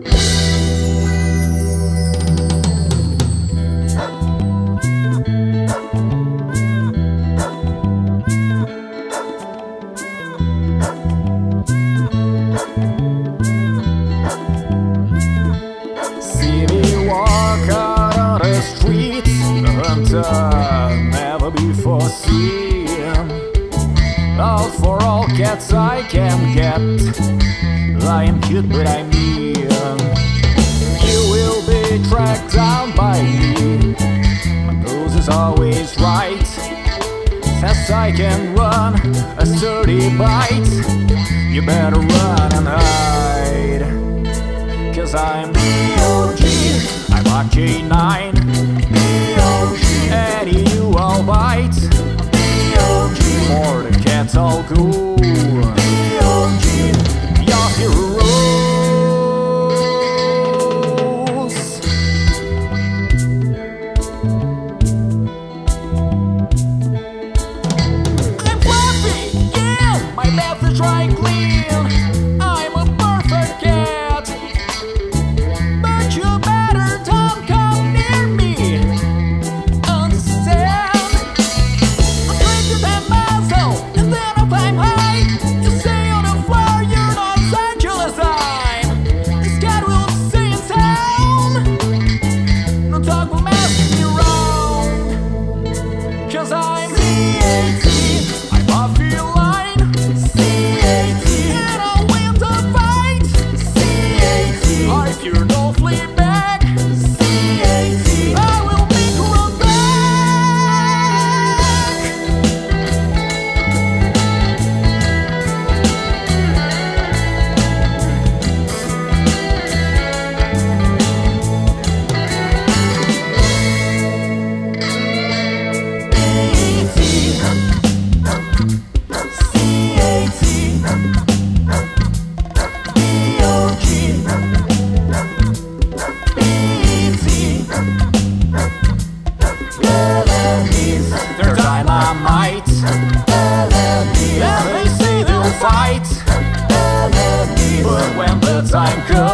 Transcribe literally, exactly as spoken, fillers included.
See me walk out on the streets, hunter never before seen. Out for all cats I can get, I am cute but I mean. You will be tracked down by me, my nose is always right. Fast I can run, a sturdy bite. You better run and hide, cause I'm the O G, I'm a K nine. The O G, Eddie you all bite. The O G, for the cats all cool. The O G, your heroes. I'm fluffy, yeah, my mouth is dry clean. I'm a perfect cat, but you better don't come near me. Understand? I'm stranger than muscle, and then if I'm high, you stay on the floor, you're not Angeles time. This cat will stay in town. No talk will mess me around, cause I'm C A T, I'm a feline. C A T, and I'll win the fight. C A T, or if you don't flee back. C A T, I will make you run back. C A T, B O G, B T, enemies, they're dynamite. Enemies, and they say they'll fight. Enemies, but when the time comes,